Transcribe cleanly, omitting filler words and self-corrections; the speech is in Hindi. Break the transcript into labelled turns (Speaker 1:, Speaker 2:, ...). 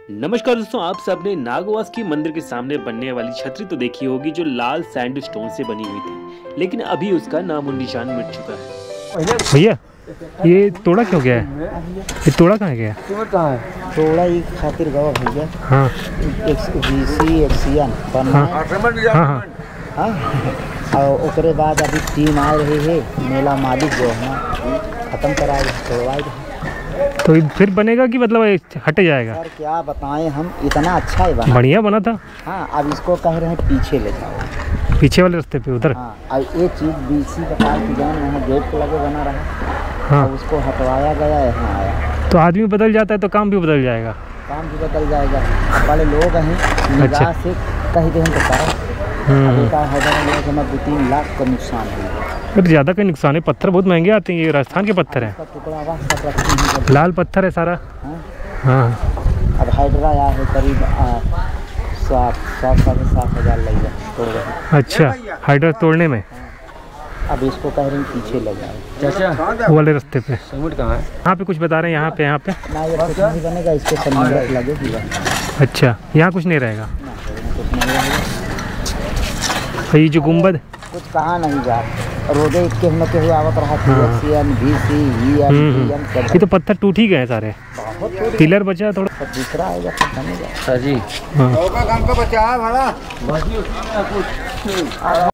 Speaker 1: नमस्कार दोस्तों, आप सबने नागवास की मंदिर के सामने बनने वाली छतरी तो देखी होगी जो लाल सैंडस्टोन से बनी हुई थी, लेकिन अभी उसका नामो निशान मिट चुका है।
Speaker 2: भैया ये तोड़ा क्यों गया है? ये तोड़ा कहाँ गया?
Speaker 3: तोड़ा ही खातिर गवा भैया।
Speaker 2: हाँ
Speaker 3: एक्सियन बनना है।
Speaker 2: हाँ हाँ
Speaker 3: और ओकरे बाद अभी टीम आ रही है, मेला मालिक जो है खत्म कराए तोड़वाए।
Speaker 2: तो ये फिर बनेगा कि मतलब हट जाएगा?
Speaker 3: सर क्या बताएं, हम इतना अच्छा ही बना।
Speaker 2: बढ़िया बना था।
Speaker 3: हाँ, अब इसको कह रहे हैं पीछे ले जाओ,
Speaker 2: पीछे वाले रास्ते पे उधर।
Speaker 3: हाँ, अब ये चीज़ बीसी का पार्क जान वहाँ गेट पे लगे बना रहा।
Speaker 2: हाँ,
Speaker 3: उसको हटवाया गया, यहाँ आया।
Speaker 2: तो आदमी बदल जाता है तो काम भी बदल जाएगा।
Speaker 3: काम भी बदल जाएगा। बड़े लोग हैं, निगाह से कह दें तो करो। हैदराबाद में 2-3 लाख का नुकसान हुआ।
Speaker 2: फिर ज़्यादा का नुकसान है, पत्थर बहुत महंगे आते हैं। ये राजस्थान के पत्थर हैं, लाल पत्थर है सारा। हाँ,
Speaker 3: अब हाइड्रा आया है करीब 7,000 लगेगा तोड़।
Speaker 2: अच्छा, हाइड्रा तोड़ने में।
Speaker 3: अब इसको कह रहे हैं पीछे ले जाओ,
Speaker 2: वो वाले रास्ते पे।
Speaker 3: कहाँ है?
Speaker 2: यहाँ पे कुछ बता रहे हैं, यहाँ पे
Speaker 3: ना ये कुछ नहीं बनेगा, इसको सब लगेगी।
Speaker 2: अच्छा, यहाँ कुछ नहीं रहेगा।
Speaker 3: कुछ नहीं रहेगा।
Speaker 2: तो ये जो गुम्बद
Speaker 3: कुछ कहाँ नहीं जा, रोडे के में के हुए आवत रहा।
Speaker 2: ये तो पत्थर टूट ही गए हैं सारे, पिलर बचा थोड़ा।
Speaker 3: दूसरा आएगा
Speaker 2: सर जी। हाँ।
Speaker 3: बचा है भाड़ा।